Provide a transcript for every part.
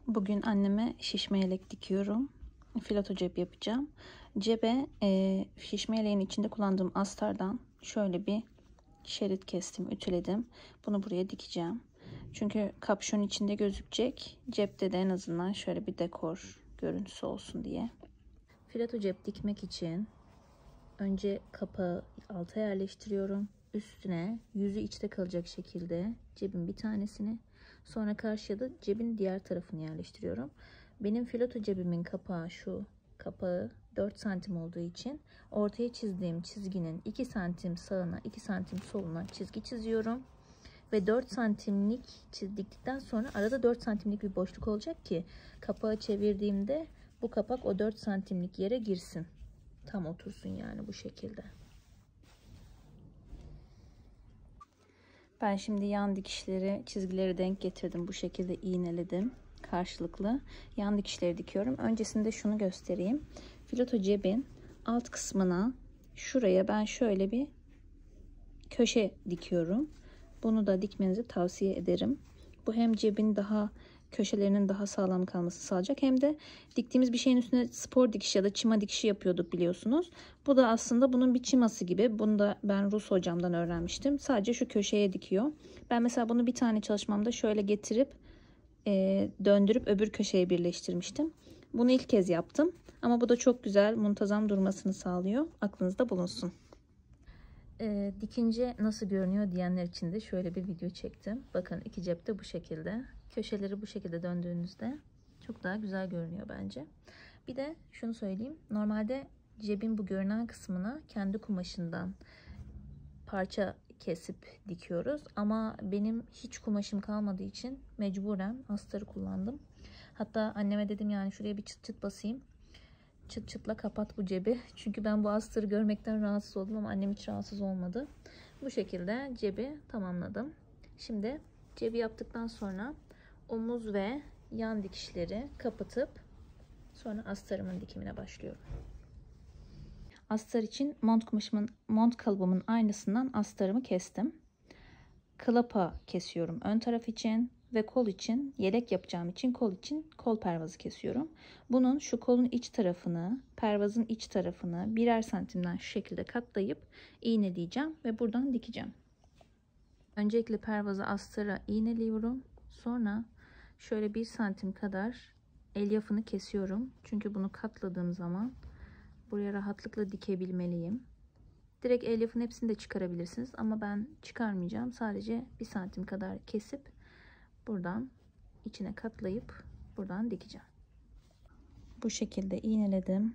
Bugün anneme şişme yelek dikiyorum. Filato cep yapacağım. Cebe şişme yeleğin içinde kullandığım astardan şöyle bir şerit kestim, ütüledim. Bunu buraya dikeceğim. Çünkü kapşon içinde gözükecek. Cepte de en azından şöyle bir dekor görüntüsü olsun diye. Filato cep dikmek için önce kapağı alta yerleştiriyorum. Üstüne yüzü içte kalacak şekilde cebin bir tanesini, sonra karşıya da cebin diğer tarafını yerleştiriyorum. Benim filato cebimin kapağı şu kapağı 4 santim olduğu için ortaya çizdiğim çizginin 2 santim sağına 2 santim soluna çizgi çiziyorum. Ve 4 santimlik çizdikten sonra arada 4 santimlik bir boşluk olacak ki kapağı çevirdiğimde bu kapak o 4 santimlik yere girsin. Tam otursun yani bu şekilde. Ben şimdi yan dikişleri, çizgileri denk getirdim. Bu şekilde iğneledim. Karşılıklı yan dikişleri dikiyorum. Öncesinde şunu göstereyim. Filato cebin alt kısmına şuraya ben şöyle bir köşe dikiyorum. Bunu da dikmenizi tavsiye ederim. Bu hem cebin daha köşelerinin daha sağlam kalması sağlayacak, hem de diktiğimiz bir şeyin üstüne spor dikişi ya da çima dikişi yapıyorduk biliyorsunuz. Bu da aslında bunun bir çıması gibi. Bunu da ben Rus hocamdan öğrenmiştim. Sadece şu köşeye dikiyor. Ben mesela bunu bir tane çalışmamda şöyle getirip döndürüp öbür köşeye birleştirmiştim. Bunu ilk kez yaptım. Ama bu da çok güzel, muntazam durmasını sağlıyor. Aklınızda bulunsun. Dikince nasıl görünüyor diyenler için de şöyle bir video çektim. Bakın iki cepte bu şekilde. Köşeleri bu şekilde döndüğünüzde çok daha güzel görünüyor bence. Bir de şunu söyleyeyim. Normalde cebin bu görünen kısmına kendi kumaşından parça kesip dikiyoruz. Ama benim hiç kumaşım kalmadığı için mecburen astarı kullandım. Hatta anneme dedim yani şuraya bir çıt çıt basayım. Çıt çıtla kapat bu cebi. Çünkü ben bu astarı görmekten rahatsız oldum ama annem hiç rahatsız olmadı. Bu şekilde cebi tamamladım. Şimdi cebi yaptıktan sonra omuz ve yan dikişleri kapatıp sonra astarımın dikimine başlıyorum. Astar için mont kalıbımın aynısından astarımı kestim. Klapa kesiyorum ön taraf için ve kol için, yelek yapacağım için kol pervazı kesiyorum. Bunun şu kolun iç tarafını, pervazın iç tarafını birer santimden şu şekilde katlayıp iğneleyeceğim ve buradan dikeceğim. Öncelikle pervazı astara iğneliyorum. Sonra şöyle 1 santim kadar elyafını kesiyorum. Çünkü bunu katladığım zaman buraya rahatlıkla dikebilmeliyim. Direkt elyafın hepsini de çıkarabilirsiniz ama ben çıkarmayacağım. Sadece 1 santim kadar kesip buradan içine katlayıp buradan dikeceğim. Bu şekilde iğneledim.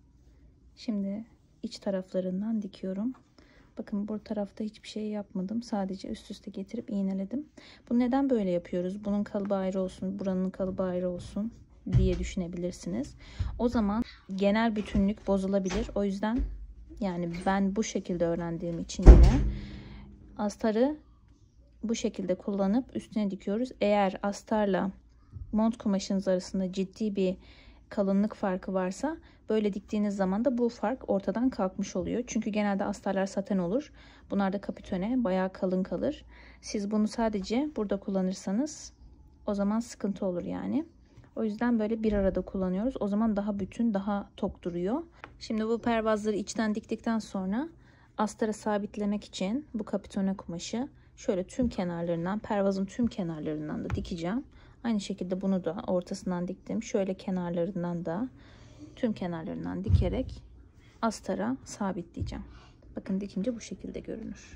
Şimdi iç taraflarından dikiyorum. Bakın bu tarafta hiçbir şey yapmadım. Sadece üst üste getirip iğneledim. Bunu neden böyle yapıyoruz? Bunun kalıbı ayrı olsun, buranın kalıbı ayrı olsun diye düşünebilirsiniz. O zaman genel bütünlük bozulabilir. O yüzden yani ben bu şekilde öğrendiğim için yine astarı bu şekilde kullanıp üstüne dikiyoruz. Eğer astarla mont kumaşınız arasında ciddi bir kalınlık farkı varsa böyle diktiğiniz zaman da bu fark ortadan kalkmış oluyor. Çünkü genelde astarlar saten olur. Bunlar da kapitone bayağı kalın kalır. Siz bunu sadece burada kullanırsanız o zaman sıkıntı olur yani. O yüzden böyle bir arada kullanıyoruz. O zaman daha bütün, daha tok duruyor. Şimdi bu pervazları içten diktikten sonra astara sabitlemek için bu kapitone kumaşı şöyle tüm kenarlarından, pervazın tüm kenarlarından da dikeceğim. Aynı şekilde bunu da ortasından diktim. Şöyle kenarlarından da tüm kenarlarından dikerek astara sabitleyeceğim. Bakın dikince bu şekilde görünür.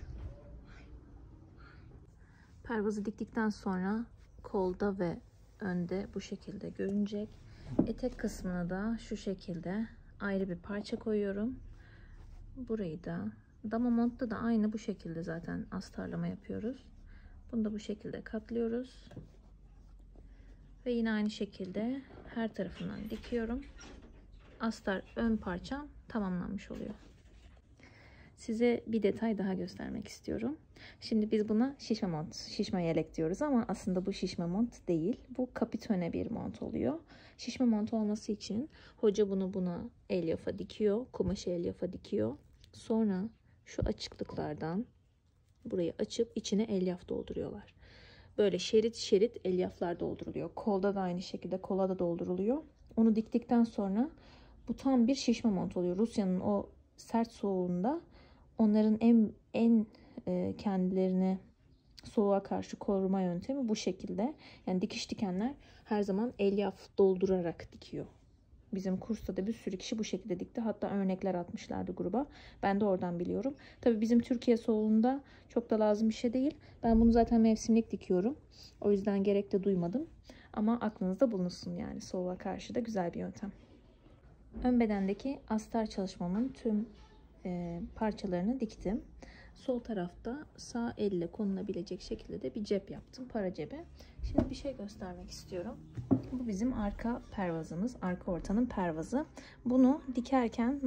Pervazı diktikten sonra kolda ve önde bu şekilde görünecek. Etek kısmına da şu şekilde ayrı bir parça koyuyorum. Burayı da dama montta da aynı bu şekilde zaten astarlama yapıyoruz. Bunu da bu şekilde katlıyoruz. Ve yine aynı şekilde her tarafından dikiyorum. Astar ön parçam tamamlanmış oluyor. Size bir detay daha göstermek istiyorum. Şimdi biz buna şişme mont, şişme yelek diyoruz ama aslında bu şişme mont değil. Bu kapitone bir mont oluyor. Şişme mont olması için hoca bunu buna elyafa dikiyor. Kumaşı elyafa dikiyor. Sonra şu açıklıklardan burayı açıp içine elyaf dolduruyorlar. böyle şerit şerit elyaflar dolduruluyor. Kolda da aynı şekilde kola da dolduruluyor. Onu diktikten sonra bu tam bir şişme mont oluyor. Rusya'nın o sert soğuğunda onların en kendilerini soğuğa karşı koruma yöntemi bu şekilde. Yani dikiş dikenler her zaman elyaf doldurarak dikiyor. Bizim kursta da bir sürü kişi bu şekilde dikti. Hatta örnekler atmışlardı gruba. Ben de oradan biliyorum. Tabii bizim Türkiye soğuğunda çok da lazım bir şey değil. Ben bunu zaten mevsimlik dikiyorum. O yüzden gerek de duymadım. Ama aklınızda bulunsun yani. Soğuğa karşı da güzel bir yöntem. Ön bedendeki astar çalışmamın tüm parçalarını diktim. Sol tarafta sağ elle konulabilecek şekilde de bir cep yaptım. Para cebi. Şimdi bir şey göstermek istiyorum. Bu bizim arka pervazımız. Arka ortanın pervazı. Bunu dikerken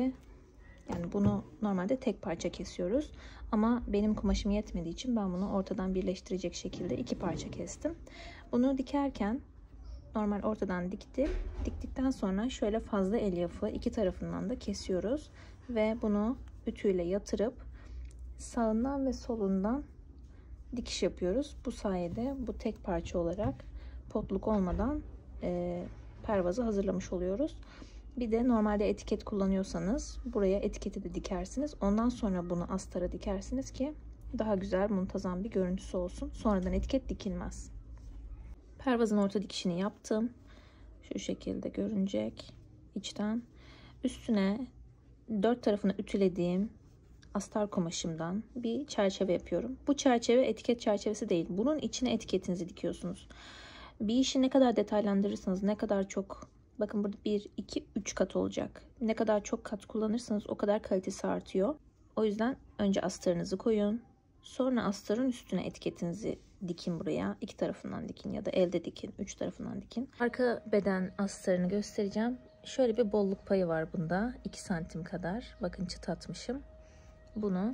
normalde tek parça kesiyoruz. Ama benim kumaşım yetmediği için ben bunu ortadan birleştirecek şekilde 2 parça kestim. Bunu dikerken normal ortadan diktim. Diktikten sonra şöyle fazla elyafı iki tarafından da kesiyoruz. Ve bunu ütüyle yatırıp sağından ve solundan dikiş yapıyoruz. Bu sayede bu tek parça olarak potluk olmadan pervazı hazırlamış oluyoruz. Bir de normalde etiket kullanıyorsanız buraya etiketi de dikersiniz. Ondan sonra bunu astara dikersiniz ki daha güzel, muntazam bir görüntüsü olsun. Sonradan etiket dikilmez. Pervazın orta dikişini yaptım. Şu şekilde görünecek içten. Üstüne 4 tarafını ütülediğim astar kumaşımdan bir çerçeve yapıyorum. Bu çerçeve etiket çerçevesi değil. Bunun içine etiketinizi dikiyorsunuz. Bir işi ne kadar detaylandırırsanız, ne kadar çok, bakın burada 1, 2, 3 kat olacak. Ne kadar çok kat kullanırsanız o kadar kalitesi artıyor. O yüzden önce astarınızı koyun. Sonra astarın üstüne etiketinizi dikin buraya. 2 tarafından dikin ya da elde dikin. 3 tarafından dikin. Arka beden astarını göstereceğim. Şöyle bir bolluk payı var bunda. 2 santim kadar. Bakın çıt atmışım. Bunu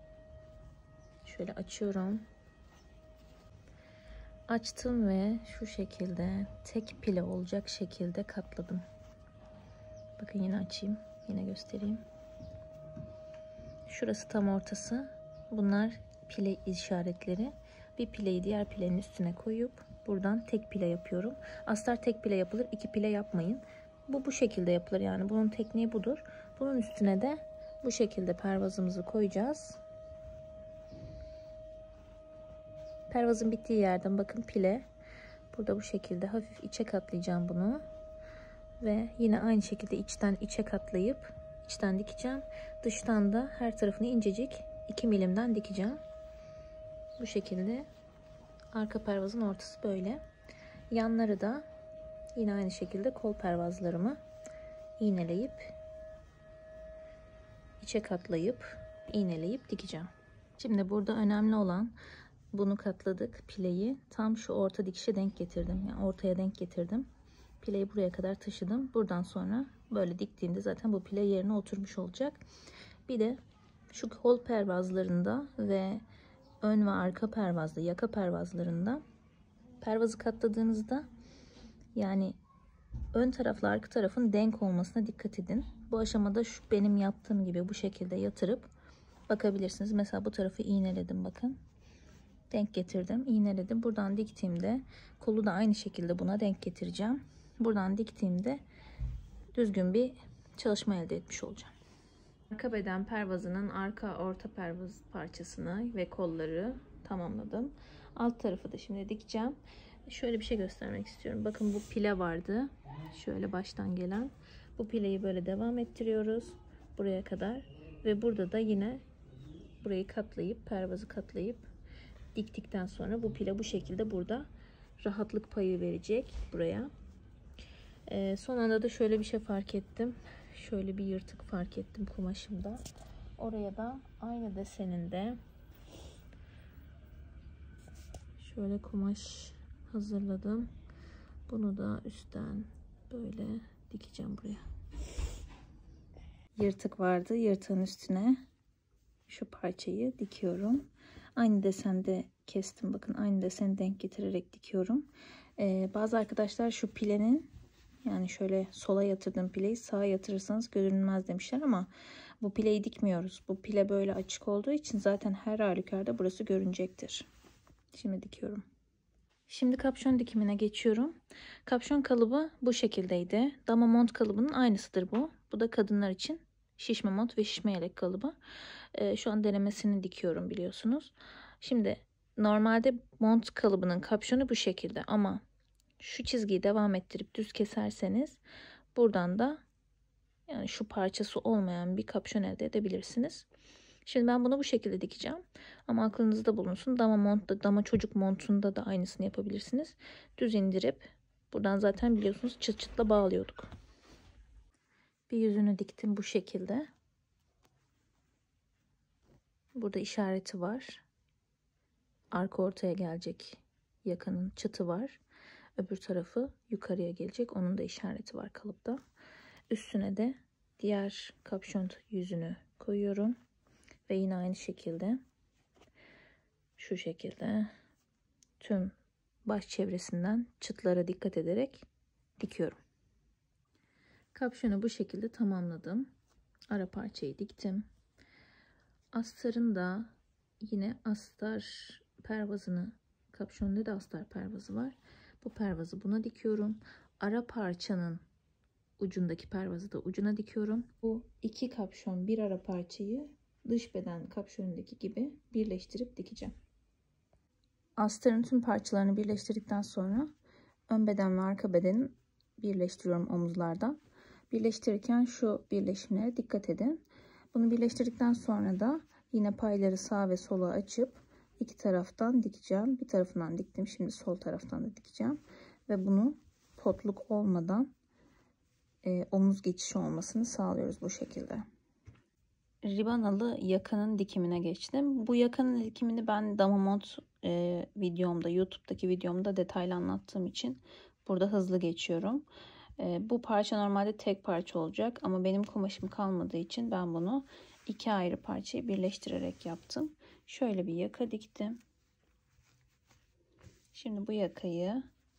şöyle açıyorum. Açtım ve şu şekilde tek pile olacak şekilde katladım. Bakın yine açayım. Yine göstereyim. Şurası tam ortası. Bunlar pile işaretleri. Bir pileyi diğer pilenin üstüne koyup buradan tek pile yapıyorum. Astar tek pile yapılır. 2 pile yapmayın. Bu şekilde yapılır yani. Bunun tekniği budur. Bunun üstüne de bu şekilde pervazımızı koyacağız. Pervazın bittiği yerden bakın pile. Burada bu şekilde hafif içe katlayacağım bunu. Ve yine aynı şekilde içten içe katlayıp içten dikeceğim. Dıştan da her tarafını incecik 2 milimden dikeceğim. Bu şekilde arka pervazın ortası böyle. Yanları da yine aynı şekilde kol pervazlarımı iğneleyip içe katlayıp iğneleyip dikeceğim. Şimdi burada önemli olan, bunu katladık pileyi tam şu orta dikişe denk getirdim. Yani ortaya denk getirdim. Pileyi buraya kadar taşıdım. Buradan sonra böyle diktiğimde zaten bu pile yerine oturmuş olacak. Bir de şu kol pervazlarında ve ön ve arka pervazda, yaka pervazlarında pervazı katladığınızda yani ön tarafla arka tarafın denk olmasına dikkat edin. Bu aşamada şu benim yaptığım gibi bu şekilde yatırıp bakabilirsiniz. Mesela bu tarafı iğneledim bakın. Denk getirdim, iğneledim. Buradan diktiğimde kolu da aynı şekilde buna denk getireceğim. Buradan diktiğimde düzgün bir çalışma elde etmiş olacağım. Arka beden pervazının arka orta pervaz parçasını ve kolları tamamladım. Alt tarafı da şimdi dikeceğim. Şöyle bir şey göstermek istiyorum. Bakın bu pile vardı. Şöyle baştan gelen. Bu pileyi böyle devam ettiriyoruz. Buraya kadar. Ve burada da yine burayı katlayıp, pervazı katlayıp diktikten sonra bu pile bu şekilde burada rahatlık payı verecek buraya. Son anda da şöyle bir şey fark ettim. Şöyle bir yırtık fark ettim kumaşımda. Oraya da aynı deseninde şöyle kumaş hazırladım. Bunu da üstten böyle dikeceğim buraya. Yırtık vardı. Yırtığın üstüne şu parçayı dikiyorum. Aynı desende kestim. Bakın aynı deseni denk getirerek dikiyorum. Bazı arkadaşlar şu pilenin, yani şöyle sola yatırdığım pileyi sağa yatırırsanız görünmez demişler ama bu pileyi dikmiyoruz. Bu pile böyle açık olduğu için zaten her halükarda burası görünecektir. Şimdi dikiyorum. Şimdi kapşon dikimine geçiyorum. Kapşon kalıbı bu şekildeydi. Dama mont kalıbının aynısıdır bu. Bu da kadınlar için şişme mont ve şişme yelek kalıbı. Şu an denemesini dikiyorum biliyorsunuz. Şimdi normalde mont kalıbının kapşonu bu şekilde ama şu çizgiyi devam ettirip düz keserseniz buradan da yani şu parçası olmayan bir kapşon elde edebilirsiniz. Şimdi ben bunu bu şekilde dikeceğim. Ama aklınızda bulunsun. Dama montta, dama çocuk montunda da aynısını yapabilirsiniz. Düz indirip buradan zaten biliyorsunuz çıt çıtla bağlıyorduk. Bir yüzünü diktim bu şekilde. Burada işareti var. Arka ortaya gelecek yakanın çıtı var. Öbür tarafı yukarıya gelecek. Onun da işareti var kalıpta. Üstüne de diğer kapşon yüzünü koyuyorum. Ve yine aynı şekilde şu şekilde tüm baş çevresinden çıtlara dikkat ederek dikiyorum. Kapşonu bu şekilde tamamladım. Ara parçayı diktim. Astarın da yine astar pervazını, kapşonda da astar pervazı var. Bu pervazı buna dikiyorum. Ara parçanın ucundaki pervazı da ucuna dikiyorum. Bu iki kapşon bir ara parçayı dış beden kapşonundaki gibi birleştirip dikeceğim. Astarın tüm parçalarını birleştirdikten sonra ön beden ve arka bedeni birleştiriyorum omuzlardan. Birleştirirken şu birleşimlere dikkat edin. Bunu birleştirdikten sonra da yine payları sağa ve sola açıp iki taraftan dikeceğim. Bir tarafından diktim. Şimdi sol taraftan da dikeceğim. Ve bunu potluk olmadan omuz geçişi olmasını sağlıyoruz bu şekilde. Ribanalı yakanın dikimine geçtim. Bu yakanın dikimini ben dama mont videomda, YouTube'daki videomda detaylı anlattığım için burada hızlı geçiyorum. Bu parça normalde tek parça olacak ama benim kumaşım kalmadığı için ben bunu iki ayrı parçayı birleştirerek yaptım. Şöyle bir yaka diktim. Şimdi bu yakayı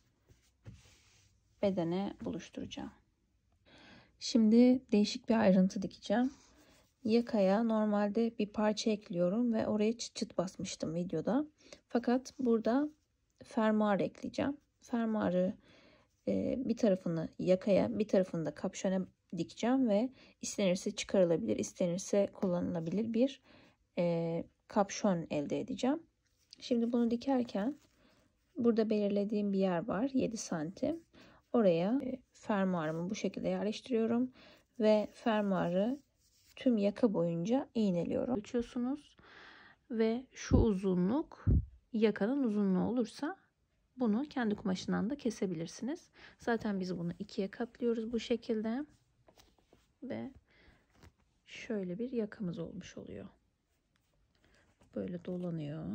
bedene buluşturacağım. Şimdi değişik bir ayrıntı dikeceğim. Yakaya normalde bir parça ekliyorum ve oraya çıt çıt basmıştım videoda. Fakat burada fermuar ekleyeceğim. Fermuarı bir tarafını yakaya, bir tarafını da kapşona dikeceğim ve istenirse çıkarılabilir, istenirse kullanılabilir bir kapşon elde edeceğim. Şimdi bunu dikerken burada belirlediğim bir yer var, 7 santim. Oraya fermuarımı bu şekilde yerleştiriyorum ve fermuarı tüm yaka boyunca iğneliyorum. Ölçüyorsunuz ve şu uzunluk yakanın uzunluğu olursa bunu kendi kumaşından da kesebilirsiniz. Zaten biz bunu ikiye katlıyoruz bu şekilde ve şöyle bir yakamız olmuş oluyor. Böyle dolanıyor.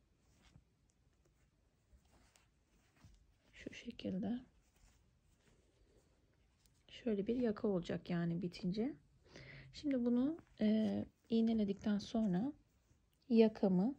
Şu şekilde. Şöyle bir yaka olacak yani bitince. Şimdi bunu iğneledikten sonra yakamı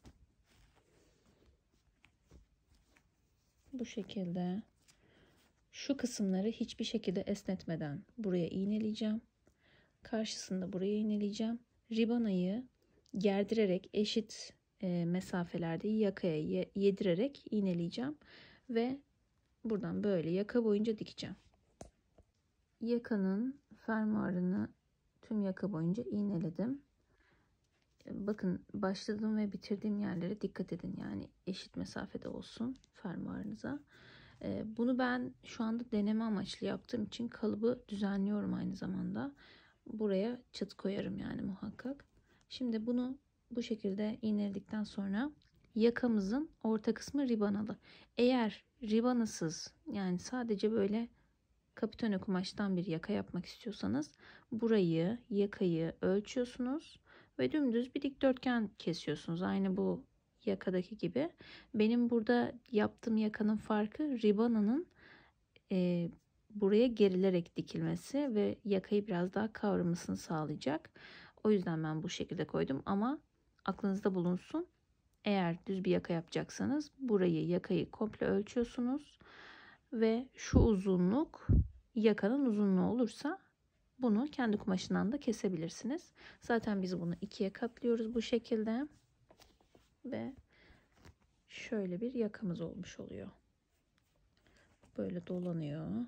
bu şekilde şu kısımları hiçbir şekilde esnetmeden buraya iğneleyeceğim. Karşısında buraya iğneleyeceğim. Ribanayı gerdirerek eşit mesafelerde yakaya yedirerek iğneleyeceğim. Ve buradan böyle yaka boyunca dikeceğim. Yakanın fermuarını tüm yaka boyunca iğneledim. Bakın başladığım ve bitirdiğim yerlere dikkat edin. Yani eşit mesafede olsun fermuarınıza. Bunu ben şu anda deneme amaçlı yaptığım için kalıbı düzenliyorum aynı zamanda. Buraya çıt koyarım yani muhakkak. Şimdi bunu bu şekilde iğneledikten sonra yakamızın orta kısmı ribanalı. Eğer ribanasız yani sadece böyle kapitone kumaştan bir yaka yapmak istiyorsanız burayı, yakayı ölçüyorsunuz ve dümdüz bir dikdörtgen kesiyorsunuz. Aynı bu yakadaki gibi. Benim burada yaptığım yakanın farkı ribananın buraya gerilerek dikilmesi ve yakayı biraz daha kavramasını sağlayacak. O yüzden ben bu şekilde koydum ama aklınızda bulunsun. Eğer düz bir yaka yapacaksanız burayı, yakayı komple ölçüyorsunuz ve şu uzunluk yakanın uzunluğu olursa bunu kendi kumaşından da kesebilirsiniz. Zaten biz bunu ikiye katlıyoruz bu şekilde ve şöyle bir yakamız olmuş oluyor. Böyle dolanıyor.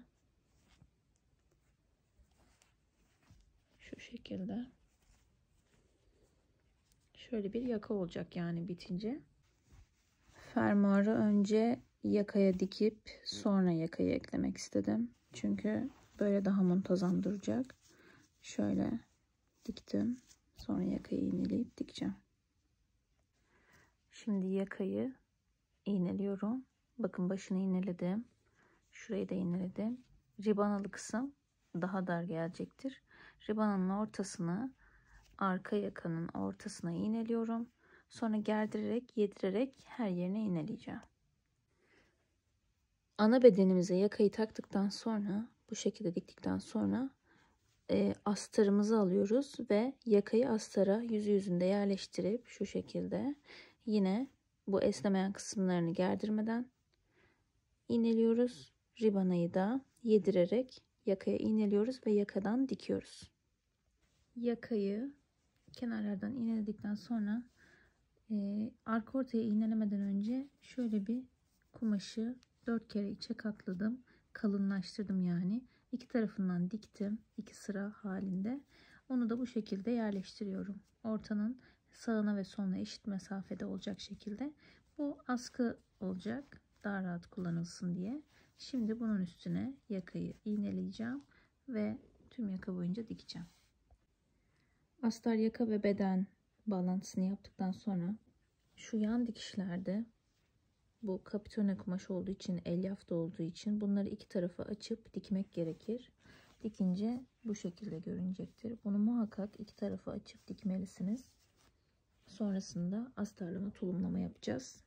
Şu şekilde. Şöyle bir yaka olacak yani bitince. Fermuarı önce yakaya dikip sonra yakayı eklemek istedim. Çünkü böyle daha muntazam duracak. Şöyle diktim. Sonra yakayı iğneleyip dikeceğim. Şimdi yakayı iğneliyorum. Bakın başını iğneledim. Şurayı da iğneledim. Ribanalı kısım daha dar gelecektir. Ribananın ortasını arka yakanın ortasına iğneliyorum. Sonra gerdirerek, yedirerek her yerine iğneleyeceğim. Ana bedenimize yakayı taktıktan sonra, bu şekilde diktikten sonra astarımızı alıyoruz ve yakayı astara yüzünde yerleştirip şu şekilde yine bu esnemeyen kısımlarını gerdirmeden iğneliyoruz. Ribanayı da yedirerek yakaya iğneliyoruz ve yakadan dikiyoruz. Yakayı kenarlardan iğneledikten sonra arka ortaya iğnelemeden önce şöyle bir kumaşı 4 kere içe katladım. Kalınlaştırdım yani. İki tarafından diktim. 2 sıra halinde. Onu da bu şekilde yerleştiriyorum. Ortanın sağına ve soluna eşit mesafede olacak şekilde. Bu askı olacak. Daha rahat kullanılsın diye. Şimdi bunun üstüne yakayı iğneleyeceğim ve tüm yaka boyunca dikeceğim. Astar yaka ve beden bağlantısını yaptıktan sonra şu yan dikişlerde bu kapitone kumaş olduğu için, elyafta olduğu için bunları iki tarafa açıp dikmek gerekir. Dikince bu şekilde görünecektir. Bunu muhakkak iki tarafa açıp dikmelisiniz. Sonrasında astarlama, tulumlama yapacağız.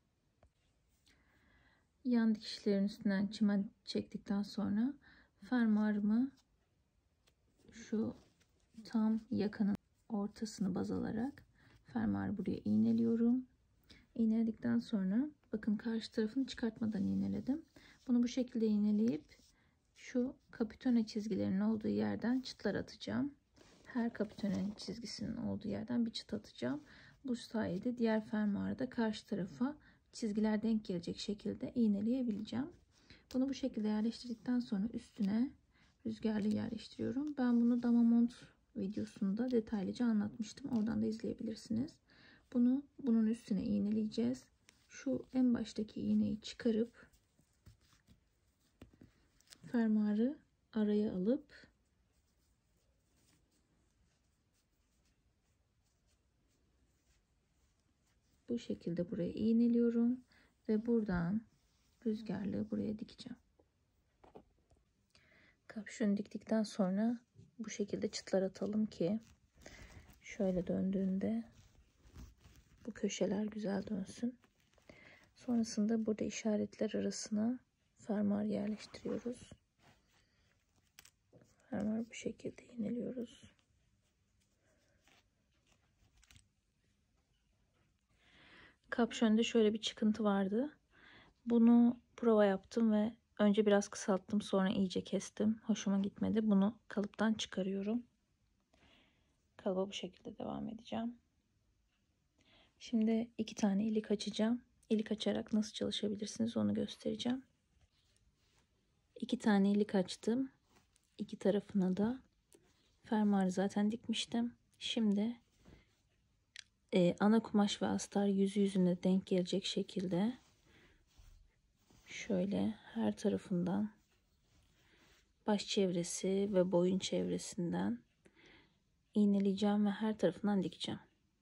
Yan dikişlerin üstünden çimen çektikten sonra fermuarımı şu tam yakanın ortasını baz alarak fermuarı buraya iğneliyorum. İğneledikten sonra bakın karşı tarafını çıkartmadan iğneledim. Bunu bu şekilde iğneleyip şu kapitone çizgilerinin olduğu yerden çıtlar atacağım. Her kapitone çizgisinin olduğu yerden bir çıt atacağım. Bu sayede diğer fermuarı da karşı tarafa çizgiler denk gelecek şekilde iğneleyebileceğim. Bunu bu şekilde yerleştirdikten sonra üstüne rüzgarlı yerleştiriyorum. Ben bunu dama mont videosunda detaylıca anlatmıştım. Oradan da izleyebilirsiniz. Bunun üstüne iğneleyeceğiz. Şu en baştaki iğneyi çıkarıp fermuarı araya alıp bu şekilde buraya iğneliyorum ve buradan rüzgarlığı buraya dikeceğim. Kapşonu diktikten sonra bu şekilde çıtlar atalım ki şöyle döndüğünde bu köşeler güzel dönsün. Sonrasında burada işaretler arasına fermuar yerleştiriyoruz. Fermuar bu şekilde iğneliyoruz. Kapşonda şöyle bir çıkıntı vardı. Bunu prova yaptım ve önce biraz kısalttım, sonra iyice kestim. Hoşuma gitmedi. Bunu kalıptan çıkarıyorum. Kalıba bu şekilde devam edeceğim. Şimdi 2 tane ilik açacağım. İlik açarak nasıl çalışabilirsiniz onu göstereceğim. 2 tane ilik açtım. 2 tarafına da fermuarı zaten dikmiştim. Şimdi ana kumaş ve astar yüzüne denk gelecek şekilde şöyle her tarafından baş çevresi ve boyun çevresinden iğneleyeceğim ve her tarafından dikeceğim.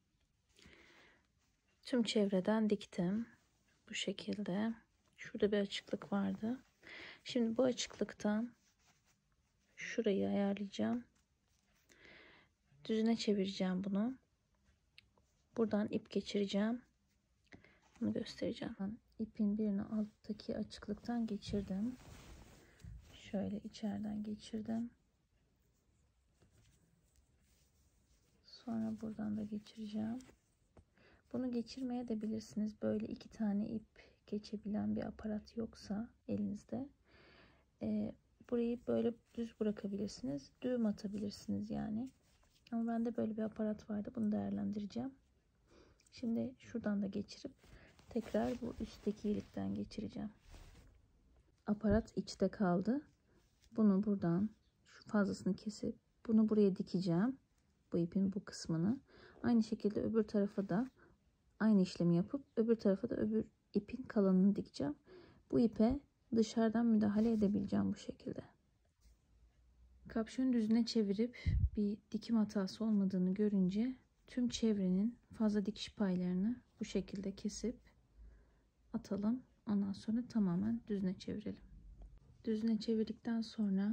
Tüm çevreden diktim. Bu şekilde. Şurada bir açıklık vardı. Şimdi bu açıklıktan şurayı ayarlayacağım. Düzüne çevireceğim bunu. Buradan ip geçireceğim. Bunu göstereceğim. İpin birini alttaki açıklıktan geçirdim. Şöyle içeriden geçirdim. Sonra buradan da geçireceğim. Bunu geçirmeye de bilirsiniz. Böyle 2 tane ip geçebilen bir aparat yoksa elinizde. Burayı böyle düz bırakabilirsiniz. Düğüm atabilirsiniz yani. Ama bende böyle bir aparat vardı. Bunu değerlendireceğim. Şimdi şuradan da geçirip tekrar bu üstteki ilikten geçireceğim. Aparat içte kaldı. Bunu buradan şu fazlasını kesip bunu buraya dikeceğim. Bu ipin bu kısmını. Aynı şekilde öbür tarafa da aynı işlemi yapıp öbür tarafa da öbür ipin kalanını dikeceğim. Bu ipe dışarıdan müdahale edebileceğim bu şekilde. Kapşonu düzüne çevirip bir dikim hatası olmadığını görünce tüm çevrenin fazla dikiş paylarını bu şekilde kesip atalım. Ondan sonra tamamen düzüne çevirelim. Düzüne çevirdikten sonra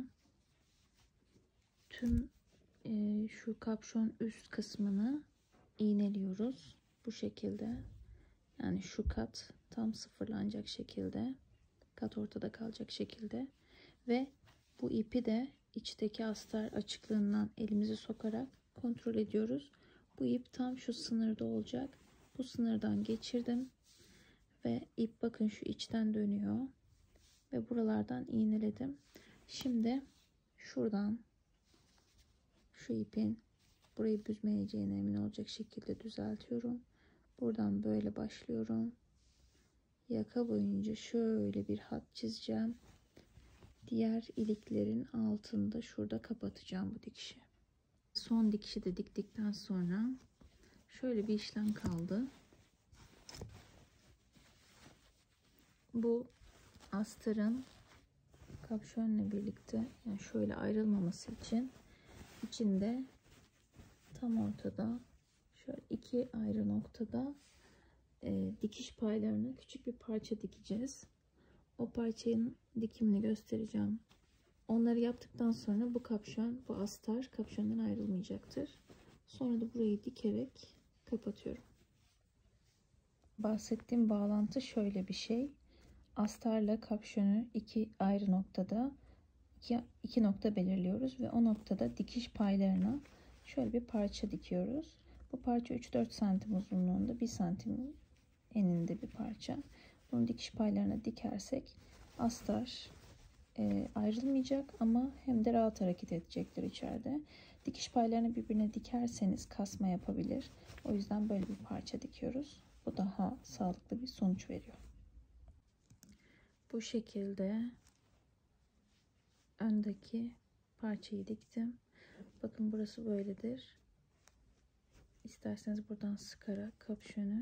tüm şu kapşon üst kısmını iğneliyoruz. Bu şekilde. Yani şu kat tam sıfırlanacak şekilde. Kat ortada kalacak şekilde. Ve bu ipi de içteki astar açıklığından elimizi sokarak kontrol ediyoruz. Bu ip tam şu sınırda olacak. Bu sınırdan geçirdim. Ve ip bakın şu içten dönüyor. Ve buralardan iğneledim. Şimdi şuradan şu ipin burayı büzmeyeceğine emin olacak şekilde düzeltiyorum. Buradan böyle başlıyorum. Yaka boyunca şöyle bir hat çizeceğim. Diğer iliklerin altında şurada kapatacağım bu dikişi. Son dikişi de diktikten sonra şöyle bir işlem kaldı. Bu astarın kapşonla birlikte yani şöyle ayrılmaması için içinde tam ortada şöyle iki ayrı noktada dikiş paylarına küçük bir parça dikeceğiz. O parçanın dikimini göstereceğim. Onları yaptıktan sonra bu kapşon, bu astar kapşondan ayrılmayacaktır. Sonra da burayı dikerek kapatıyorum. Bahsettiğim bağlantı şöyle bir şey. Astarla kapşonu iki ayrı noktada iki nokta belirliyoruz ve o noktada dikiş paylarına şöyle bir parça dikiyoruz. Bu parça 3-4 santim uzunluğunda, 1 santim eninde bir parça. Bunu dikiş paylarına dikersek astar ayrılmayacak ama hem de rahat hareket edecektir içeride. Dikiş paylarını birbirine dikerseniz kasma yapabilir. O yüzden böyle bir parça dikiyoruz. Bu daha sağlıklı bir sonuç veriyor. Bu şekilde öndeki parçayı diktim. Bakın burası böyledir. İsterseniz buradan sıkarak kapşonu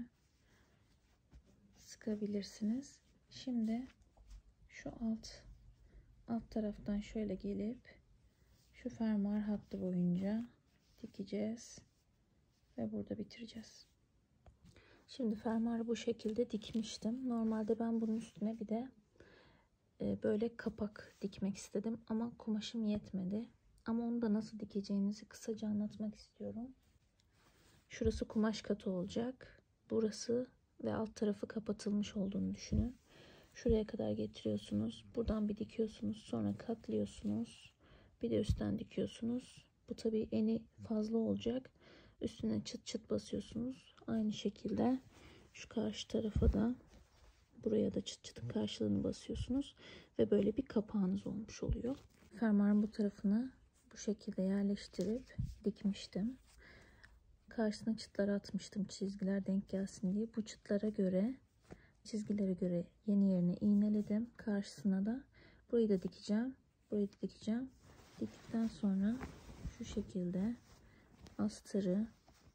sıkabilirsiniz. Şimdi şu alt taraftan şöyle gelip şu fermuar hattı boyunca dikeceğiz ve burada bitireceğiz. Şimdi fermuarı bu şekilde dikmiştim. Normalde ben bunun üstüne bir de böyle kapak dikmek istedim ama kumaşım yetmedi. Ama onu da nasıl dikeceğinizi kısaca anlatmak istiyorum. Şurası kumaş katı olacak. Burası ve alt tarafı kapatılmış olduğunu düşünün. Şuraya kadar getiriyorsunuz. Buradan bir dikiyorsunuz. Sonra katlıyorsunuz. Bir de üstten dikiyorsunuz. Bu tabii eni fazla olacak. Üstüne çıt çıt basıyorsunuz. Aynı şekilde şu karşı tarafa da buraya da çıt çıtın karşılığını basıyorsunuz. Ve böyle bir kapağınız olmuş oluyor. Fermuarın bu tarafını bu şekilde yerleştirip dikmiştim. Karşısına çıtlar atmıştım çizgiler denk gelsin diye. Bu çıtlara göre, çizgilere göre yeni yerine iğneledim. Karşısına da burayı da dikeceğim. Burayı da dikeceğim. Diktikten sonra şu şekilde astarı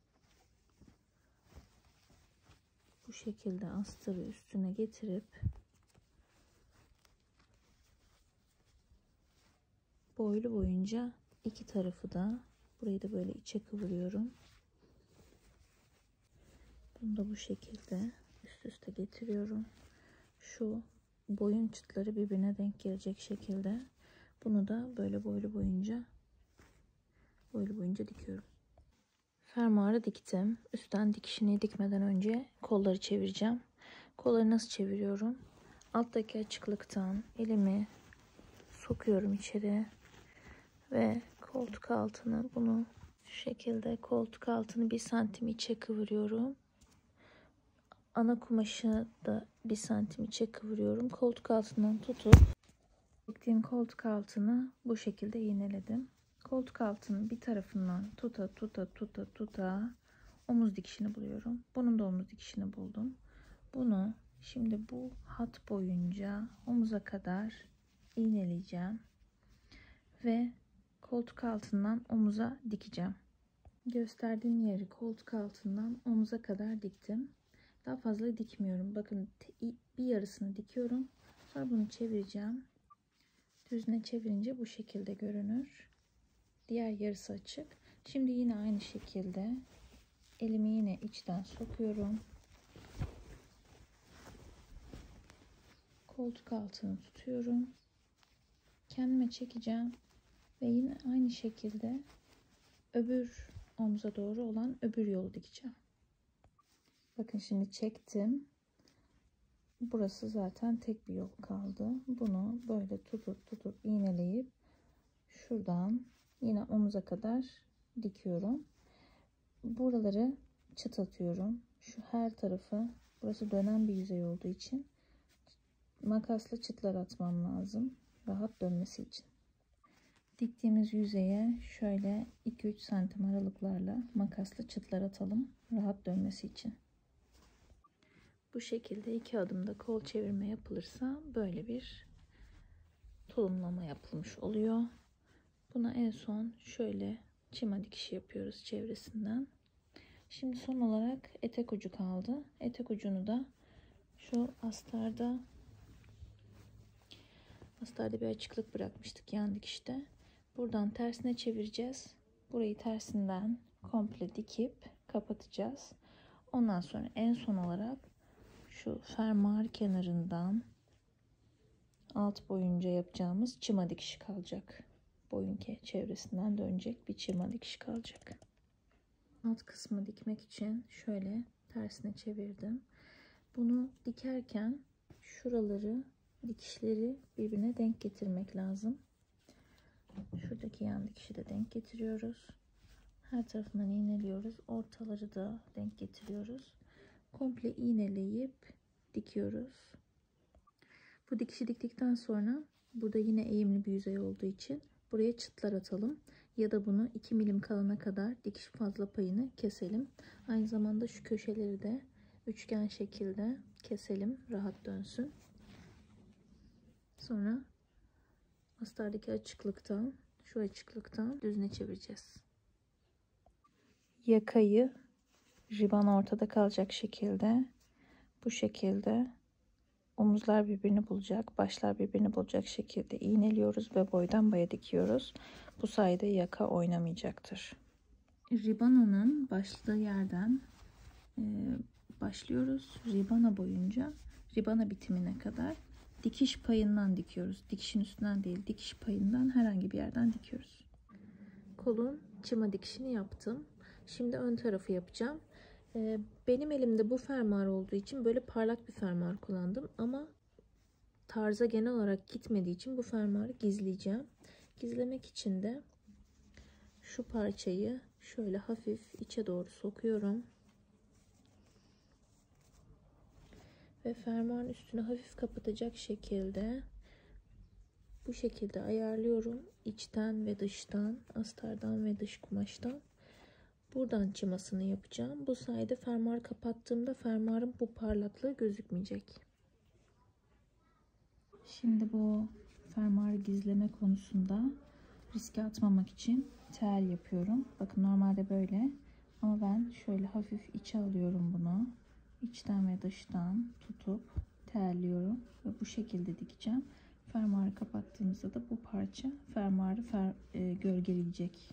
bu şekilde astarı üstüne getirip boylu boyunca iki tarafı da burayı da böyle içe kıvırıyorum. Bunu da bu şekilde üst üste getiriyorum. Şu boyun çıtları birbirine denk gelecek şekilde. Bunu da böyle boylu boyunca dikiyorum. Fermuarı diktim. Üstten dikişini dikmeden önce kolları çevireceğim. Kolları nasıl çeviriyorum? Alttaki açıklıktan elimi sokuyorum içeri ve koltuk altını bunu şu şekilde koltuk altını 1 santim içe kıvırıyorum. Ana kumaşı da 1 santim içe kıvırıyorum. Koltuk altından tutup diktiğim koltuk altını bu şekilde iğneledim. Koltuk altının bir tarafından tuta omuz dikişini buluyorum. Bunun da omuz dikişini buldum. Bunu şimdi bu hat boyunca omuza kadar iğneleyeceğim ve koltuk altından omuza dikeceğim. Gösterdiğim yeri koltuk altından omuza kadar diktim. Daha fazla dikmiyorum. Bakın bir yarısını dikiyorum. Sonra bunu çevireceğim. Düzüne çevirince bu şekilde görünür. Diğer yarısı açık. Şimdi yine aynı şekilde elimi yine içten sokuyorum. Koltuk altını tutuyorum. Kendime çekeceğim ve yine aynı şekilde öbür omuza doğru olan öbür yolu dikeceğim. Bakın şimdi çektim. Burası zaten tek bir yol kaldı. Bunu böyle tutup iğneleyip şuradan yine omuza kadar dikiyorum. Buraları çıt atıyorum. Şu her tarafı, burası dönen bir yüzey olduğu için makasla çıtlar atmam lazım. Rahat dönmesi için. Diktiğimiz yüzeye şöyle 2-3 santim aralıklarla makasla çıtlar atalım. Rahat dönmesi için. Bu şekilde 2 adımda kol çevirme yapılırsa böyle bir tulumlama yapılmış oluyor. Buna en son şöyle çima dikişi yapıyoruz çevresinden. Şimdi son olarak etek ucu kaldı. Etek ucunu da şu astarda bir açıklık bırakmıştık yan dikişte. Buradan tersine çevireceğiz. Burayı tersinden komple dikip kapatacağız. Ondan sonra en son olarak şu fermuar kenarından alt boyunca yapacağımız çima dikişi kalacak. Boyun çevresinden dönecek bir çima dikişi kalacak. Alt kısmı dikmek için şöyle tersine çevirdim. Bunu dikerken şuraları, dikişleri birbirine denk getirmek lazım. Şuradaki yan dikişi de denk getiriyoruz. Her tarafından iğneliyoruz. Ortaları da denk getiriyoruz. Komple iğneleyip dikiyoruz. Bu dikişi diktikten sonra burada yine eğimli bir yüzey olduğu için buraya çıtlar atalım. Ya da bunu 2 milim kalana kadar dikiş fazla payını keselim. Aynı zamanda şu köşeleri de üçgen şekilde keselim. Rahat dönsün. Sonra astardaki açıklıktan, şu açıklıktan düzüne çevireceğiz. Yakayı riban ortada kalacak şekilde, bu şekilde omuzlar birbirini bulacak, başlar birbirini bulacak şekilde iğneliyoruz ve boydan boya dikiyoruz. Bu sayede yaka oynamayacaktır. Ribana'nın başladığı yerden başlıyoruz. Ribana boyunca, ribana bitimine kadar dikiş payından dikiyoruz. Dikişin üstünden değil, dikiş payından herhangi bir yerden dikiyoruz. Kolun çima dikişini yaptım. Şimdi ön tarafı yapacağım. Benim elimde bu fermuar olduğu için böyle parlak bir fermuar kullandım. Ama tarza genel olarak gitmediği için bu fermuarı gizleyeceğim. Gizlemek için de şu parçayı şöyle hafif içe doğru sokuyorum. Ve fermuarın üstünü hafif kapatacak şekilde bu şekilde ayarlıyorum. İçten ve dıştan, astardan ve dış kumaştan. Buradan çımasını yapacağım. Bu sayede fermuarı kapattığımda fermuarın bu parlaklığı gözükmeyecek. Şimdi bu fermuarı gizleme konusunda riske atmamak için tel yapıyorum. Bakın normalde böyle ama ben şöyle hafif içe alıyorum bunu. İçten ve dıştan tutup terliyorum ve bu şekilde dikeceğim. Fermuarı kapattığımızda da bu parça fermuarı gölgeleyecek.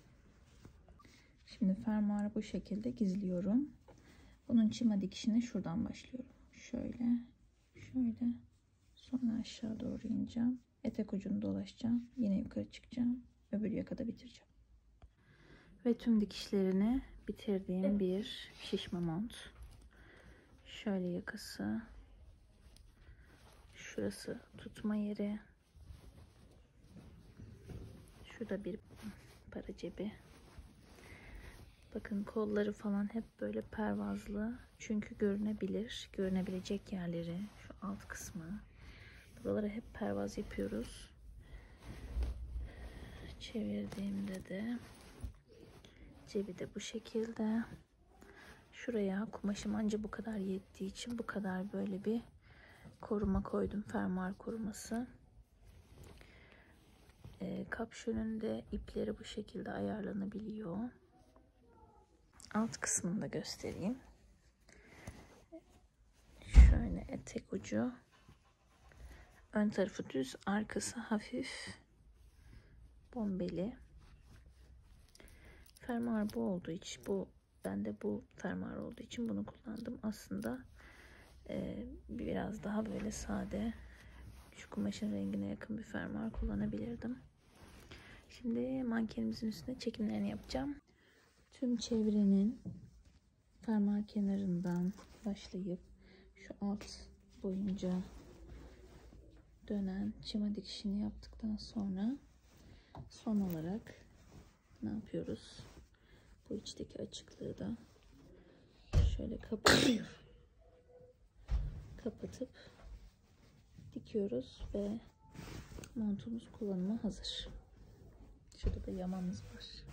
Şimdi fermuarı bu şekilde gizliyorum. Bunun çima dikişine şuradan başlıyorum. Şöyle, şöyle. Sonra aşağı doğru ineceğim. Etek ucunu dolaşacağım. Yine yukarı çıkacağım. Öbür yakada bitireceğim. Ve tüm dikişlerini bitirdiğim bir şişme mont. Şöyle yakası. Şurası tutma yeri. Şurada bir para cebi. Bakın kolları falan hep böyle pervazlı. Çünkü görünebilir. Görünebilecek yerleri. Şu alt kısmı. Buralara hep pervaz yapıyoruz. Çevirdiğimde de cebi de bu şekilde. Şuraya kumaşım anca bu kadar yettiği için bu kadar böyle bir koruma koydum. Fermuar koruması. Kapşonun da ipleri bu şekilde ayarlanabiliyor. Alt kısmını da göstereyim. Şöyle etek ucu. Ön tarafı düz, arkası hafif bombeli. Fermuar bu olduğu için, ben de bu fermuar olduğu için bunu kullandım. Aslında biraz daha böyle sade, şu kumaşın rengine yakın bir fermuar kullanabilirdim. Şimdi mankenimizin üstüne çekimlerini yapacağım. Tüm çevrenin fermuar kenarından başlayıp şu alt boyunca dönen çima dikişini yaptıktan sonra son olarak ne yapıyoruz? Bu içteki açıklığı da şöyle kapatıp dikiyoruz ve montumuz kullanıma hazır. Şurada da yamamız var.